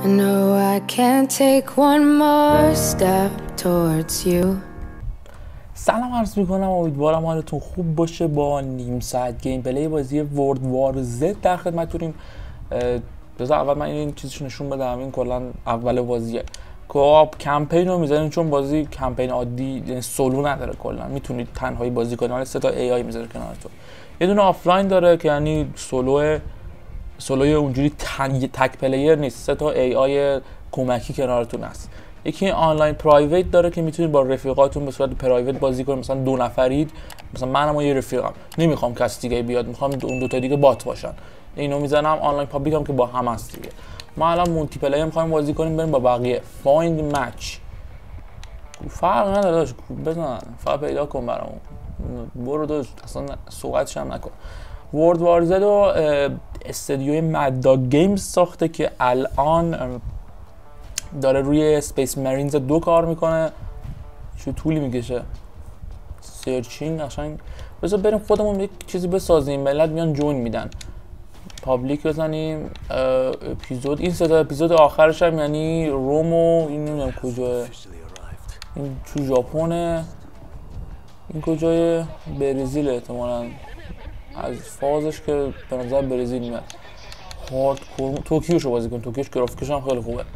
I know I can't take one more step towards you. سلام عرض میکنم، امیدوارم حالتون خوب باشه. با نیم ساعت گیم پلی بازی ورلد وار زد در خدمتتونیم. بذار اول من این چیزش نشون بدم. این کلا اول بازیه. کوآپ کمپین رو میذاریم چون بازی کمپین عادی یعنی سولو نداره. کلا میتونید تنهایی بازی کنید، ولی 3 تا ای آی میذاره کنارتون. یه دونه آفلاین داره که یعنی سولوی اونجوری تک پلیر نیست، 3 تا ای آی کمکی کنارتون هست. یکی آنلاین پرایوت داره که میتونید با رفیقاتون به صورت پرایوت بازی کنید. مثلا 2 نفرید، مثلا منم و یه رفیقم، نمیخوام کسی دیگه بیاد، میخوام اون دو تا دیگه بات باشن. اینو میزنم. آنلاین پابلیک هم که با هم هست دیگه. ما الان مولتی پلیئر میخوایم بازی کنیم، بریم با بقیه. فایند مچ فرق نداره، بزن فقط پیدا کن برامون. برو داش، اصلا صحبتش هم نکن. ورلد وار زد و استودیوی مدا گیمز ساخته که الان داره روی اسپیس مرینز 2 کار میکنه. چه طولی میکشه سرچینگ قشنگ. بذار بریم خودمون یک چیزی بسازیم، ملت میان جوین میدن. پابلیک بزنیم اپیزود. این 3 تا اپیزود آخرش هم یعنی روم و این نمیدونم کجاه، این تو ژاپنه، این کجای برزیل احتمالاً از فازش که به نظر برزیل میاد. هاردکور توکیوشو بازی کن. توکیوش گرافیکش هم خیلی خوبه.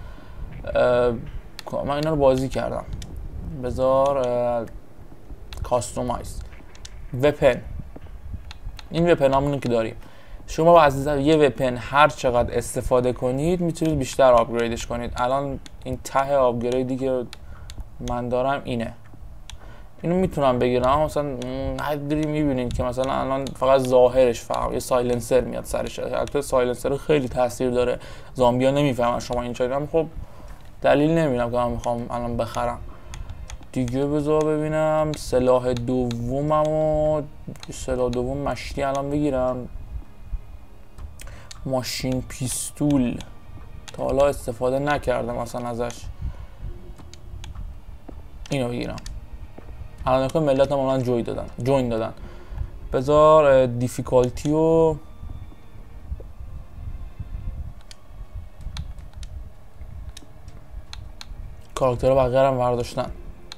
من اینا رو بازی کردم. بذار کاستومایز وپن. این وپن همونه که داریم. شما با از یه وپن هر چقدر استفاده کنید میتونید بیشتر آپگریدش کنید. الان این ته آپگریدی که من دارم اینه. اینو میتونم بگیرم. مثلا حدی میبینید که مثلا الان فقط ظاهرش فرق، یه سایلنسر میاد سرش. البته سایلنسر خیلی تاثیر داره، زامبیا نمیفهمن شما این چیزا. خب دلیل نمیبینم که من میخوام الان بخرم دیگه. بذار ببینم سلاح دوممو، سلاح دوم مشتی الان بگیرم. ماشین پیستول تا حالا استفاده نکردم اصلا ازش. اینو بگیرم. الان که ملت هم الان جوین دادن. بذار دیفیکالتی و کاراکتر بقیه هم برداشتن.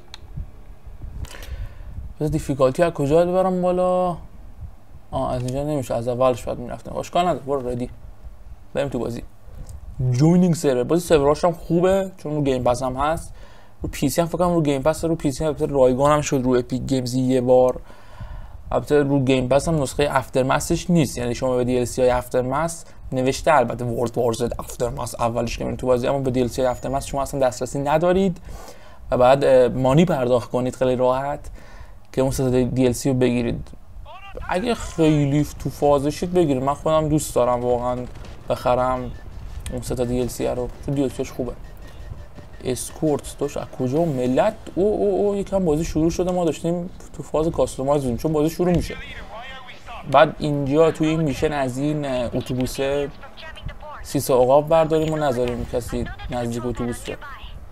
بذار دیفیکالتی از کجا ببرم بالا؟ از اینجا نمیشه، از اولش باید میرفتم. اشکال نداره، برو ردی بریم تو بازی. جوینینگ سرور. بازی سرورش هم خوبه چون رو گیم پس هم هست. رو پی سی هم فکر کنم رو گیم پس، رو پی سی البته رایگان هم شد رو اپیک گیمز یه بار. البته رو گیم پس هم نسخه افترمسش نیست، یعنی شما به دی ال سی های افترمس نوشته البته ورلد وار زد افترمس اولش که میرین تو بازی، اما به دی ال سی های افترمس شما اصلا دسترسی ندارید و بعد مانی پرداخت کنید خیلی راحت که اون سه دی ال سی رو بگیرید. اگه خیلی تو فازشید بگیرید. من خودم دوست دارم واقعا بخرم اون سه تا دی ال سی رو، چون دی ال سیش خوبه. اسکورت داشت از کجا ملت او یکم بازی شروع شده. ما داشتیم تو فاز کاستومایز بودیم چون بازی شروع میشه. بعد اینجا توی این میشن از این اتوبوس سیسه عقاب برداریم و نذاریم کسی نزدیک اتوبوس شه.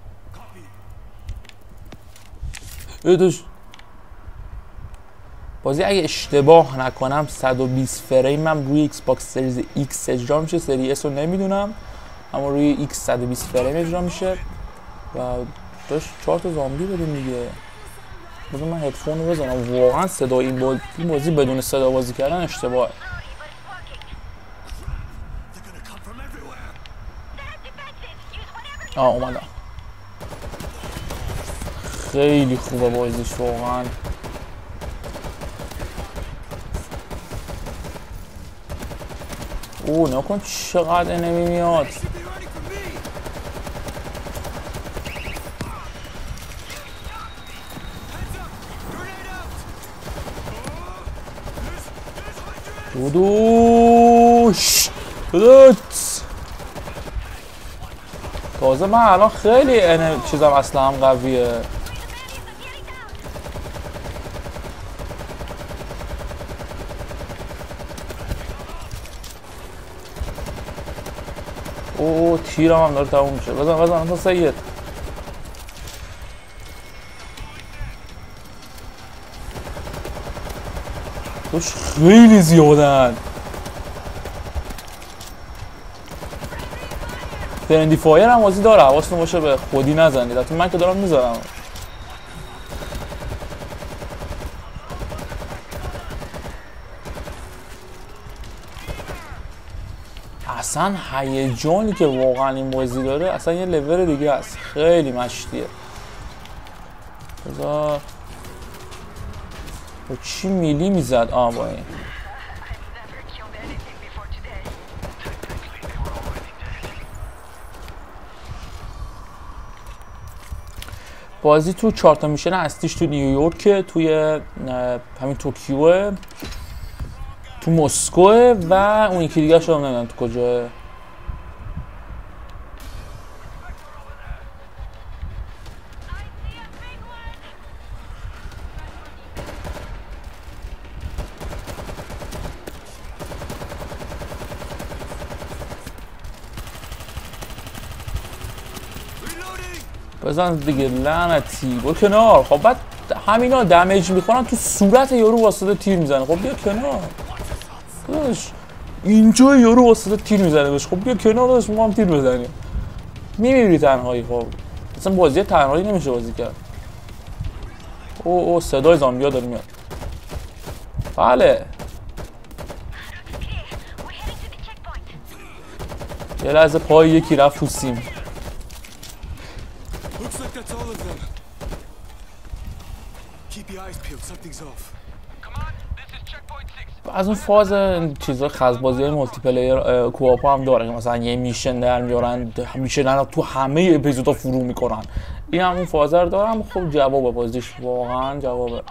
داشت بازی اگه اشتباه نکنم 120 فریم هم روی ایکس باکس سریز ایکس اجرا میشه. سری اس رو نمیدونم اما روی ایکس 120 فریم اجرا میشه. و داشت 4 تا زامبی بدیم دیگه. بذار من هدفون رو بزنم. واقعا صدا این بازی بدون صدا بازی کردن اشتباهه. اومدم. خیلی خوبه بازیش واقعا. نکن چقدر انمی میاد. دودوش تازه من الان خیلی چیزم اصلا هم قویه. تیرم هم داره تموم میشه. بزن تا سید. توش خیلی زیادن. فرندی فایر هم بازی داره، حواستون باشه به خودی نزنید. حتی من که دارم میذارم. اصلا هیجانی که واقعا این بازی داره اصلا یه لول دیگه است، خیلی مشتیه. بذار با چی میلی میزد با این بازی تو 4 تا میشن اصلیش تو نیویورک، توی همین توکیو، تو مسکو و اون یکی دیگه شما نمیدونم تو کجاه. بزن دیگه لعنتی، برو کنار. خب بعد همینا دمیج میخورن تو صورت یارو واسطه تیر میزنه. خب بیا کنار داداش، اینجا یارو واسطه تیر میزنه بهش. خب بیا کنار داداش، ما هم تیر بزنیم. میمیری تنهایی. خب اصلا بازی تنهایی نمیشه بازی کرد. او صدای زامبیا داره میاد. بله یه لحظه پای یکی رفت تو سیم. از اون فاز چیزا خزبازی مولتی پلیر کوآپ هم داره که مثلا یه میشن در میارن، میشن تو همه اپیزودا فرو میکنن. این همون فاز رو دارم. خب جواب بازیش واقعا جوابه.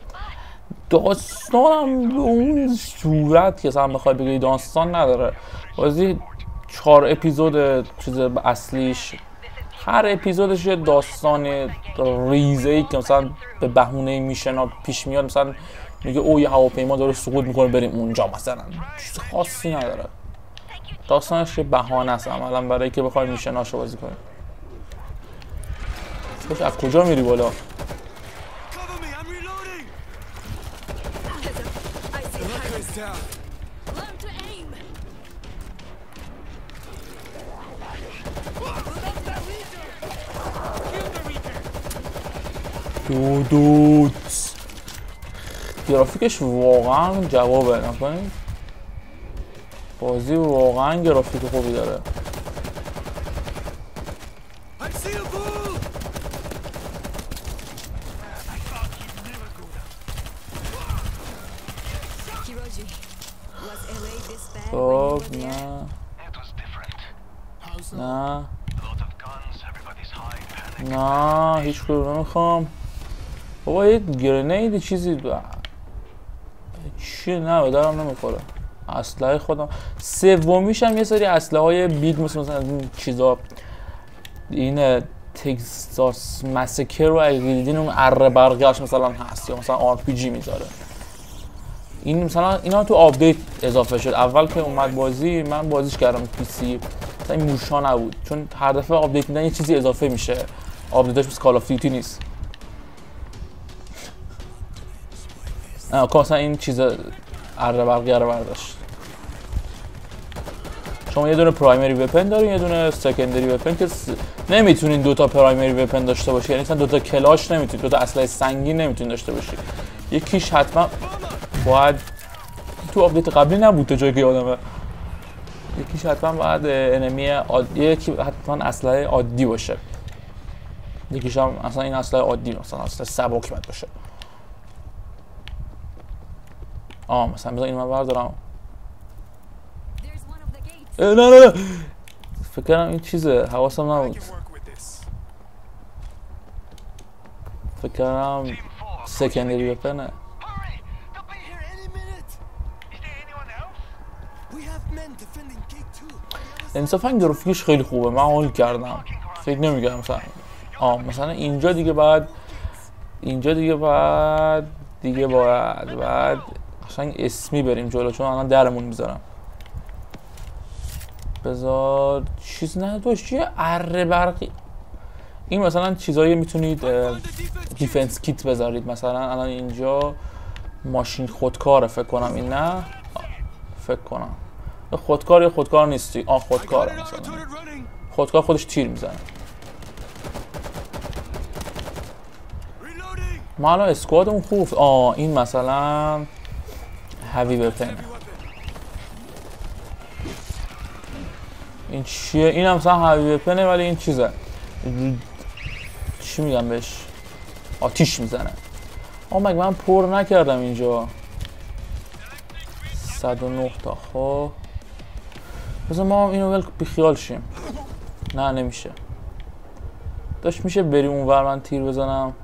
داستانم به اون صورت که مثلا بخوای بگی داستان نداره. بازی 4 اپیزود چیز اصلیش، هر اپیزودش یه داستان ریزه‌ای که مثلا به بهونه میشن پیش میاد. مثلا میگه او یه هواپیما داره سقوط میکنه بریم اونجا، مثلا چیز خاصی نداره. داستانش یه بهانه است عملا برای که بخوای میشناشو بازی کنی. خوش از کجا میری بالا؟ دودوت گرافیکش واقعا جوابه. نکنید بازی واقعا گرافیک خوبی داره. خب نه هیچ کدوم نمیخوام. بابا یه گرنید چیزی چی نه دارم نمیخوره. اسلحه خودم سومیش هم یه سری اسلحه های بیگ مثلا این چیزا، این تگزاس مسکر رو اگه دیدین اون اره برقیاش مثلا هست، یا مثلا آر پی جی میذاره. این مثلا اینا تو آپدیت اضافه شد. اول که اومد بازی من بازیش کردم پی سی، مثلا این موشا نبود، چون هر دفعه آپدیت میدن یه چیزی اضافه میشه. آپدیتش مثل کال آف دیوتی نیست. مثلا این چیز اره برقیه رو برداشت. شما یه دونه پرایمری وپن دارین، یه دونه سکندری وپن که نمیتونین دوتا پرایمری وپن داشته باشی. یعنی مثلا دوتا کلاش نمیتونید، دوتا اسلحه سنگین نمیتونید داشته باشی. یکیش حتما باید تو آپدیت قبلی نبود تا جایی که یادمه. یکیش حتما باید انمی یکی حتما اسلحه عادی باشه. یکیش هم اصلا این اسلحه عادی مثلا اسلحه سبک باید باشه. مثلا بذار اینو من بردارم. نه فکر کنم این چیزه، حواسم نبود. فکر کنم سکندری وپنه. انصافا گرافیکش خیلی خوبه، من حال کردم. فکر نمی‌کردم مثلا اینجا دیگه بعد قشنگ اسمی بریم جلو، چون الان درمون میذارم. بذار چیز نداشت چیه اره برقی. این مثلا چیزایی میتونید دیفنس کیت بذارید. مثلا الان اینجا ماشین خودکاره فکر کنم. این نه فکر کنم خودکار یا خودکار نیستی. خودکاره مثلا. خودکار خودش تیر میزنه. ما الان اسکوادمون خوب. این مثلا هوی وپنه. این چیه؟ این هم مثلا هوی وپنه ولی این چیزه، چی میگم بهش، آتیش میزنه. مگه من پر نکردم اینجا. 109 تا. خب بذار ما اینو ول بیخیال شیم. نه نمیشه. داشت میشه بریم اونور من تیر بزنم.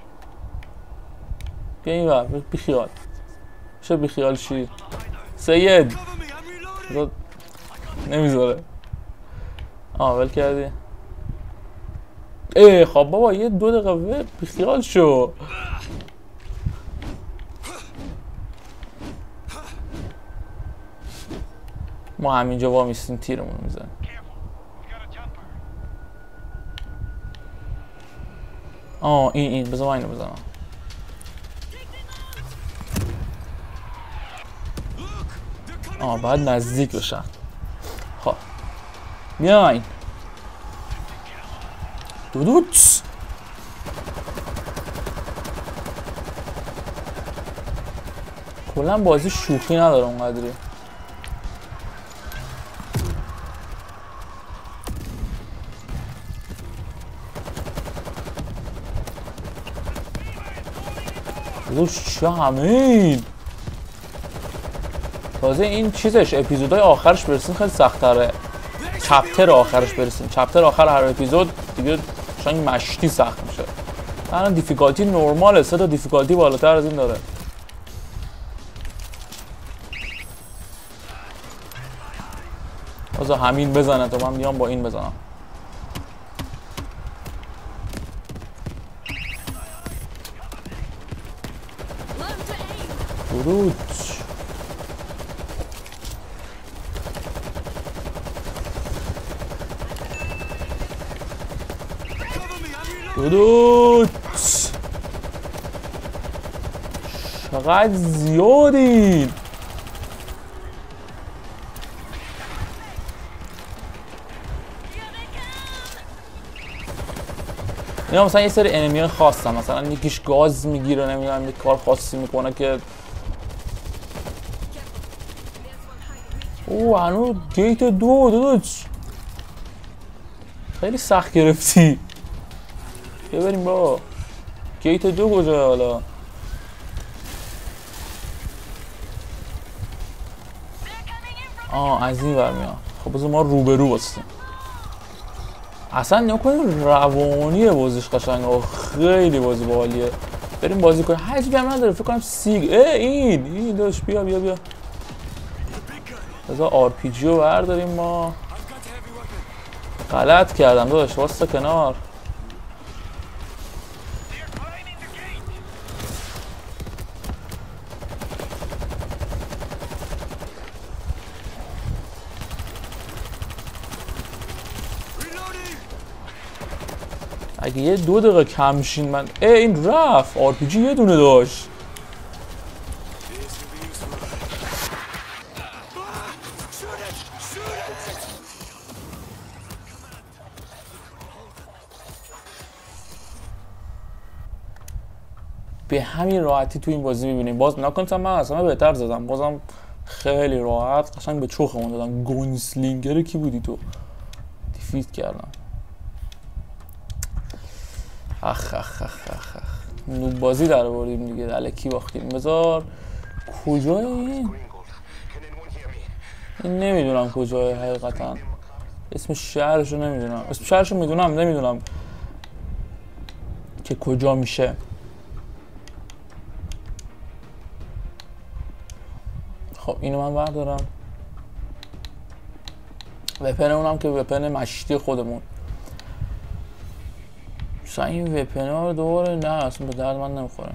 بیا اینور بیخیال. میشه بیخیال شی سید. نمیذاره. ول کردی. خب بابا یه 2 دقیقه بیخیال شو. ما همینجا وامیستیم تیرمون میزنیم. این بذار من اینو بزنم. باید نزدیک بشن. خب بیاین. دودوت. کلا بازی شوخی نداره اونقدری. چه همین تازه این چیزش اپیزودهای آخرش برسیم خیلی سخت‌تره. چپتر آخرش برسیم. چپتر آخر هر اپیزود دیگه شاید مشتی سخت میشه. الان دیفیکالتی نرماله. 3 تا دیفیکالتی بالاتر از این داره. بذار همین بزنه تا من بیام با این بزنم. درود. درود. چقدر زیادین. اینا مثلا یه سری انمی خاصن، مثلا یکیش گاز میگیره، نمیدونم یه کار خاصی میکنه که هنوز گیت 2 خیلی سخت گرفتی. بیا بریم با گیت 2 کجا حالا؟ از این ور میاد. خب بذار ما روبرو باشیم. اصلا نکنیم روانی بازیش قشنگه، خیلی بازی باحالیه. بریم بازی کنیم. حجمی هم نداره فکر کنم سیگ. این داشت. بیا بذار آر پی جی رو برداریم. ما غلط کردم داداش، واسه کنار. اگه یه 2 دقیقه کم شین من این رفت. آر پی جی یه دونه داشت. به همین راحتی تو این بازی می‌بینیم. باز نکنم من اصلا بهتر زدم. بازم خیلی راحت قشنگ به چوخمون دادم. گونسلینگر کی بودی تو؟ دیفیت کردم. اخ نوب بازی در آوردیم دیگه. الکی باختیم. بذار کجای این نمیدونم کجای حقیقتا. اسم شهرشو نمیدونم. اسم شهرشو میدونم نمیدونم که کجا میشه. خب اینو من بردارم. وپن اونم که وپن مشتی خودمون. این وپن ها دوباره نه اصلا به درد من نمیخوره.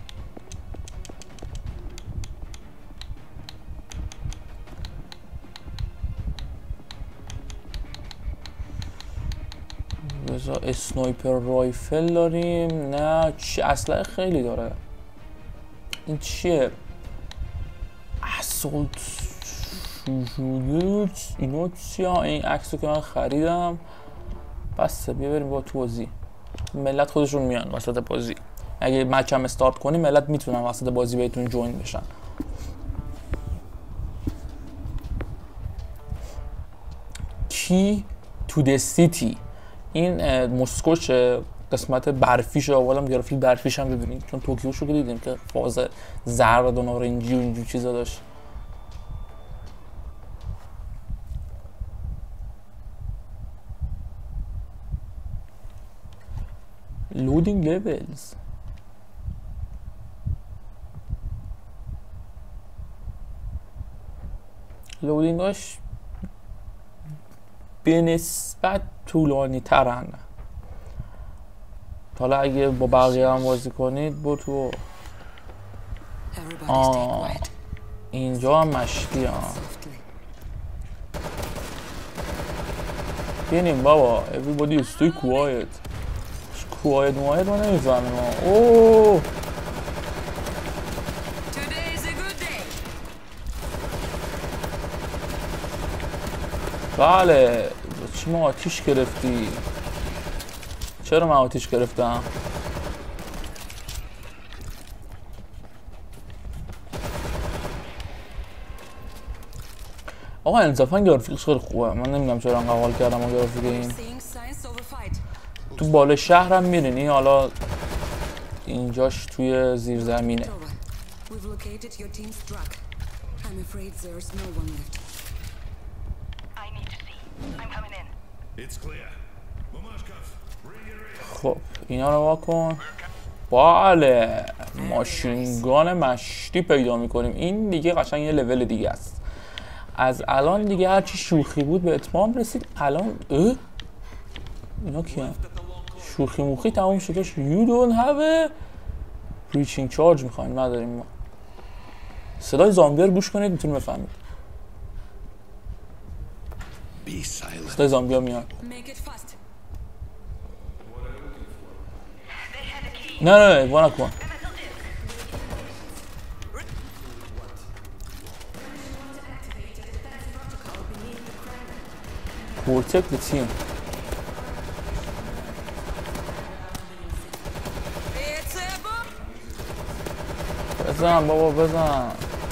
بذار اسنایپر رایفل داریم. نه چی اسلحه خیلی داره. این چیه؟ اسولت شوت. اینو چیه؟ این عکسو که من خریدم بسه بیا بریم با تو بازی. ملت خودشون میان وسط بازی. اگه مچ هم استارت کنی ملت میتونن وسط بازی بهتون جوین بشن. کی تو د سیتی این مسکوچ قسمت برفیش اولم گرافیک برفیش هم ببینید، چون توکیوشو که دیدیم که فاز زرد و نارنجی و اینجور چیزا داشت. لودینگ لیولز لودینگاش به نسبت طولانی ترن. حالا اگه با بقیه هم بازی کنید با تو اینجا هم مشتی بینیم بابا everybody is too quiet quiet ما نمیفهمیم. اوه بله چی ما آتیش گرفتی؟ چرا من آتیش گرفتم؟ آقا انصافا گرافیکش خیلی خوبه. من نمیدونم چرا انقدر حال کردم با گرافیک این. تو بالا شهرم میرینی، حالا اینجاش توی زیرزمینه. خب اینا رو واکن. بله ماشینگان مشتی پیدا میکنیم. این دیگه قشنگ یه لول دیگه است. از الان دیگه هرچی شوخی بود به اتمام رسید. الان اینا کیه؟ شوخی موخی تموم شدش. You don't have a breaching charge میخوایم نداریم ما. صدای زامبی رو گوش کنید میتونیم بفهمید. صدای زامبی ها میاد. نه وانا کن. Protect the team. بزن بابا بزن.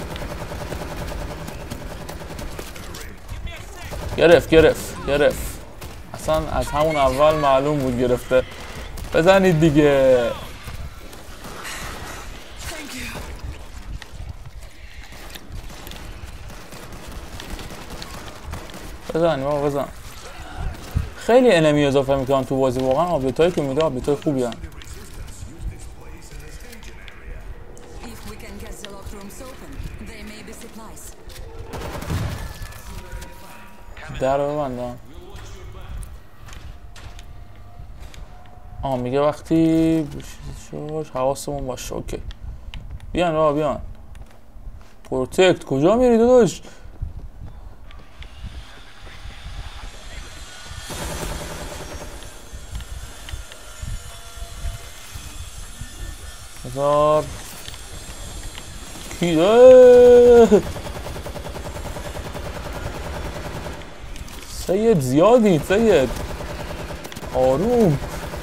گرفت اصلا از همون اول معلوم بود گرفته. بزنید دیگه. بزن. خیلی انمی اضافه میکنن تو بازی. واقعا آپدیتایی که میده آپدیتای خوبی هستن. در رو ببندم. میگه وقتی حواسمون باشه. اوکی بیان. پروتکت کجا میری داداش؟ هزار کیده سید زیادی. سید آروم.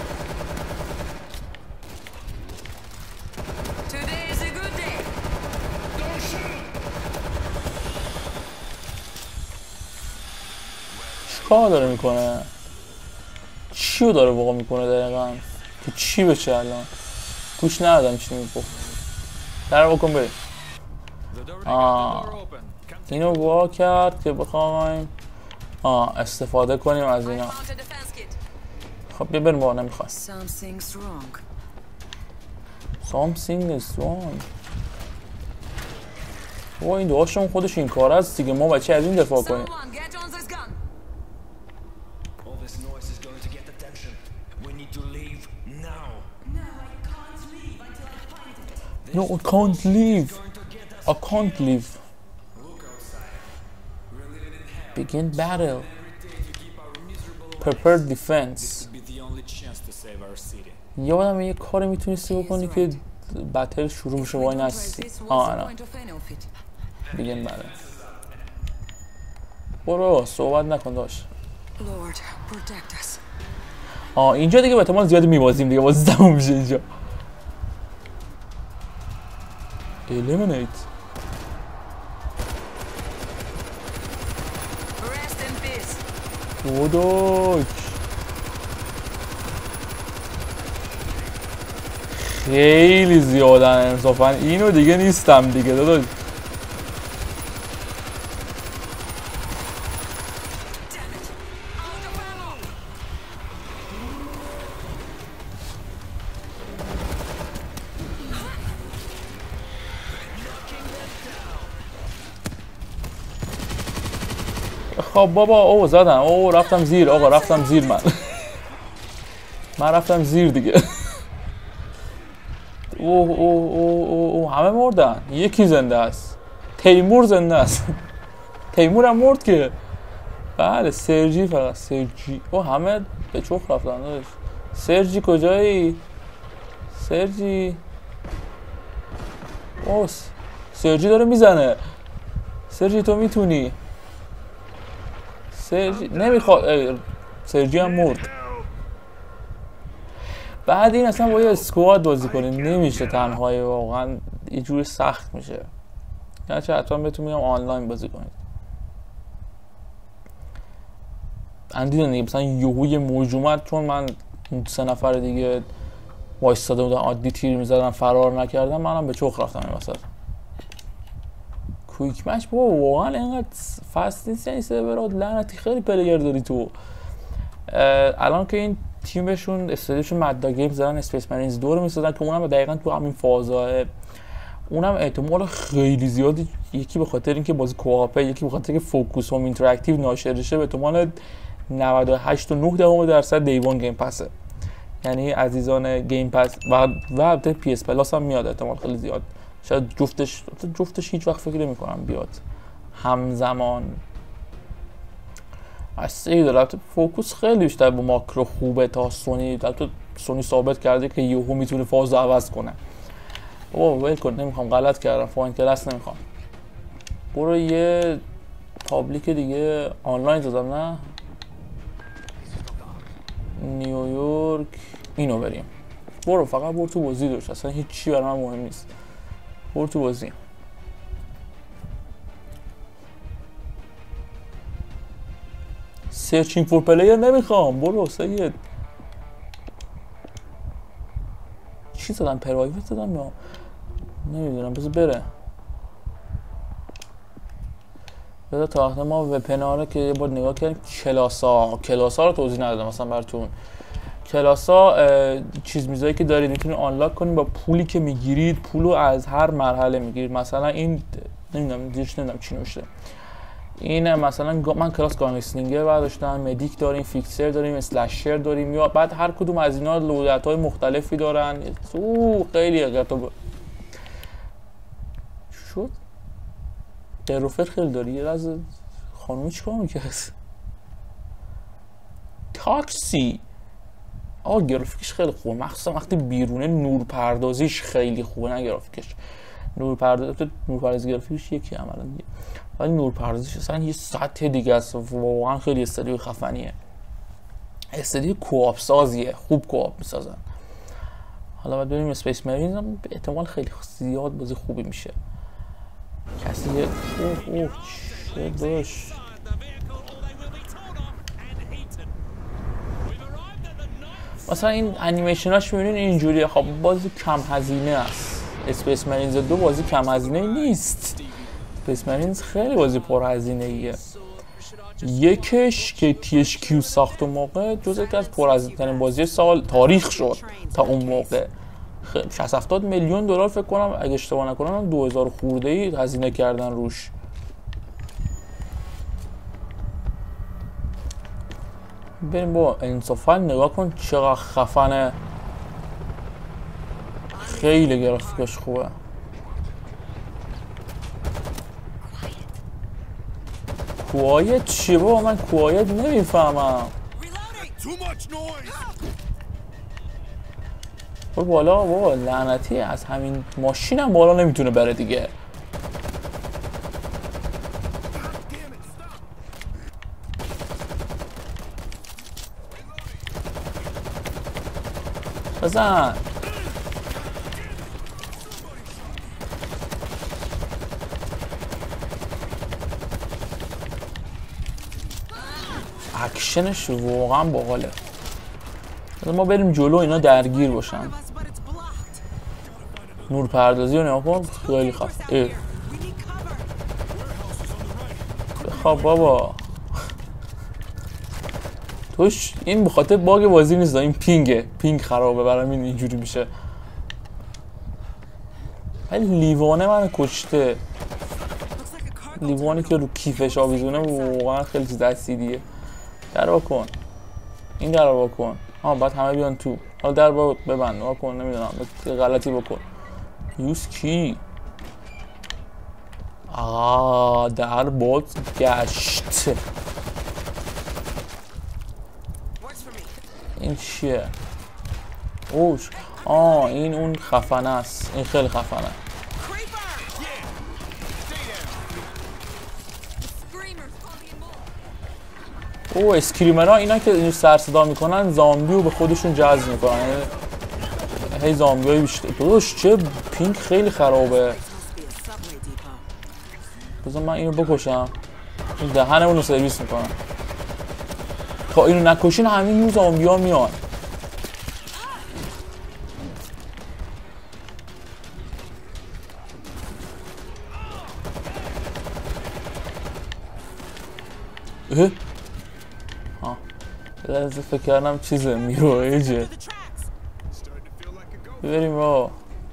چیکار داره میکنه؟ چیو داره واقعا میکنه دقیقا؟ که چی بشه الان؟ گوش ندادم چی میگفت. در بکن بریم. اینو وا کرد که بخوایم استفاده کنیم از اینا. خب بیا بریم. واقعا نمیخواد. Something is wrong. این دوهاشون خودش این کار است دیگه. ما بچه از این دفاع کنیم. No, I can't leave. Begin battle. Prepare defense. یادم یه کاری میتونستی بکنی که بتل شروع بشه وای نستی. نه. Begin battle. برو صحبت نکن داشت. اینجا دیگه به احتمال زیاد میبازیم دیگه، بازی تموم میشه اینجا. eliminate دودوک. خیلی زیادن انصافا، اینو دیگه نیستم دیگه داداش. خب بابا او زدم، او رفتم زیر آقا، رفتم زیر من رفتم زیر دیگه. اوه همه مردن، یکی زنده است. تیمور زنده است. تیمور هم مرد که. بله سرجی، فقط سرجی. همه به چوخ رفتن داشت. سرجی کجایی؟ سرجی سرجی داره میزنه. سرجی تو میتونی. سرجی نمیخواد. سرجی هم مرد. بعد این اصلا با یه اسکواد بازی کنیم نمیشه تنهایی، واقعا یه جور سخت میشه. یعنی چه حتما بهتون میگم آنلاین بازی کنید. اندیدن دیگه مثلا یهوی موج اومد، چون من 3 نفر دیگه وایستاده بودن عادی تیر میزدن فرار نکردم، منم به چوخ رفتم این وسط. کویک مچ بابا واقعا اینقدر فست نیست، یعنی سرورات لعنتی خیلی پلیر داری تو. الان که این تیمشون استادیوشون مدا گیم زدن اسپیس مرینز 2 رو میسازن که اونم دقیقاً تو همین فازا، اونم احتمال خیلی زیادی، یکی به خاطر اینکه بازی کوآپه، یکی به خاطر اینکه فوکوس هوم اینتراکتیو ناشر شه، به احتمال 98.9% دیوان گیم پسه. یعنی عزیزان گیم پس و البته پی اس پلاس هم میاد احتمال خیلی زیاد. شاید جفتش هیچ وقت فکر نمی‌کنم بیاد همزمان. اصلی داره. فوکوس خیلی بیشتر با ماکرو خوبه تا سونی. البته سونی ثابت کرده که یهو میتونه فاز رو عوض کنه. ول کن، نمیخوام، غلط کردم، فاین کلاس نمیخوام. برو یه پابلیک دیگه آنلاین زدم، نه نیویورک، اینو بریم. فقط برو تو بازی داشت، اصلا هیچ چی برای من مهم نیست. برو تو بازی. سرچینگ فور پلیر نمیخوام، برو سید. چی زدم؟ پرایوت زدم یا نمیدونم، بذار بره. بذار تا وقت ما وپناره که یه بار نگاه کردیم. کلاسا رو توضیح ندادم مثلا براتون. کلاسا چیز میزایی که دارید میتونید آنلاک کنید با پولی که میگیرید. پولو از هر مرحله میگیرید. مثلا این نمیدونم چی نوشته. این مثلا من کلاس گانگسترینگر برداشتم، مدیک داریم، فیکسر داریم، اسلشر داریم، یا بعد هر کدوم از اینا لودت‌های مختلفی دارن. خیلی قطعا شد. قروفر خیلی داری. یه از خانومی چیکار می‌کرد؟ تاکسی. گرافیکش خیلی خوبه، مخصوصا وقتی بیرونه. نور پردازیش خیلی خوبه، نه گرافیکش. نور پردازی گرافیکش یکی عملا دیگه، ولی نور پردازیش اصلا یه سطح دیگه است. واقعا خیلی استودیو خفنیه. استودیو کوآپ سازیه، خوب کوآپ میسازن. حالا بعد ببینیم اسپیس مرینز هم به احتمال خیلی زیاد بازی خوبی میشه. کسی چه باش. مثلا این انیمیشناش میبینین اینجوریه. خب بازی کم هزینه است. اسپیس مرینز 2 بازی کم هزینه نیست. اسپیس مرینز خیلی بازی پر هزینه ایه. یکش که THQ ساخت اون موقع جز یکی از پر هزینه ترین بازی سال تاریخ شد تا اون موقع. 60-70 میلیون دلار فکر کنم اگه اشتباه نکنم 2000 خورده ای هزینه کردن روش. بریم با انصافا نگاه کن چقدر خفنه. خیلی گرافیکش خوبه. کوایت چیه بابا؟ من کوایت نمیفهمم. برو بالا بابا، لعنتی از همین ماشینم بالا نمیتونه بره دیگه. بزن. اکشنش واقعا باحاله. ما بریم جلو اینا درگیر باشن. نور پردازی رو نگاه کن، خیلی خفن. خب بابا توش این بخاطر باگ بازی نیست، این پینگ خرابه، برام اینجوری میشه. ولی لیوانه من کشته. لیوانی که رو کیفش آویزونه واقعا خیلی چیز اسیدیه. در واکن این در واکن. بعد همه بیان تو. حالا در ببند واکن، نمیدونم غلطی بکن. یوز کی؟ در باز گشت. این چیه؟ اوش این اون خفنه است. این خیلی خفنه. اسکریمرها اینا که سر صدا میکنن زامبی رو به خودشون جذب میکنن. هی زامبی های بیشتر. دوش چه پینگ خیلی خرابه. بذار من اینو بکشم. این دهن اونو سرویس میکنم. تا اینو نکشین همین نوع زامبی ها میان. لحظه فکر کردم چیزه میرویجه. بریم را.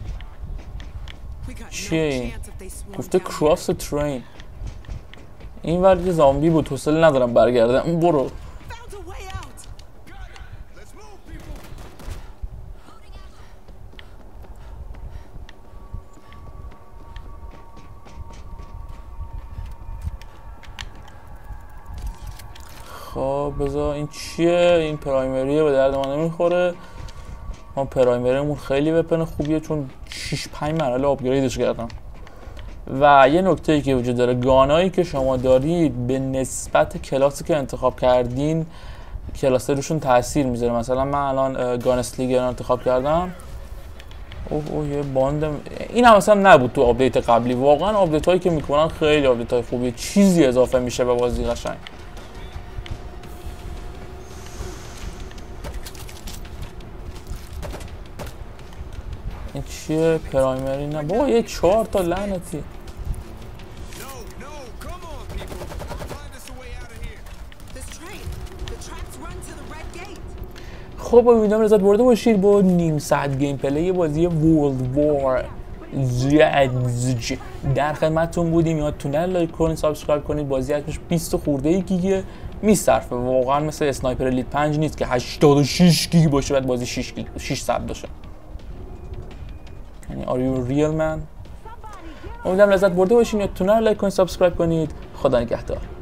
چیه این؟ گفته کراس ترین. این ورد زامبی بود، حوصله ندارم برگردم. برو. خب بذار این چیه؟ این پرایمریه، به درد ما نمیخوره. ما پرایمریمون خیلی وپن خوبیه چون 6-5 مرحله آپگریدش کردم. و یه نکته ای که وجود داره، گانایی که شما دارید به نسبت کلاسی که انتخاب کردین کلاس روشون تاثیر میذاره. مثلا من الان گانسلیگر رو انتخاب کردم. یه باند این هم اصلا نبود تو آپدیت قبلی. واقعا آپدیت هایی که میکنن خیلی آپدیت های خوبیه، چیزی اضافه میشه به بازی قشنگ. این چیه؟ پرایمری نه بابا، یه 4 تا لعنتی. خب امیدوارم لذت برده باشید با نیم ساعت گیم پلی بازی ورلد وار زد. در خدمتتون بودیم. یا تونل لایک کنید، سابسکرایب کنید. بازی حجمش 20 خورده گیگه، میصرفه. واقعا مثل اسنایپر الیت 5 نیست که 86 گیگ باشه بعد بازی 600 باشه. یعنی are you real man؟ امیدوارم لذت برده باشین. یا تونل لایک کنید، سابسکرایب کنید. خدا نگهدار.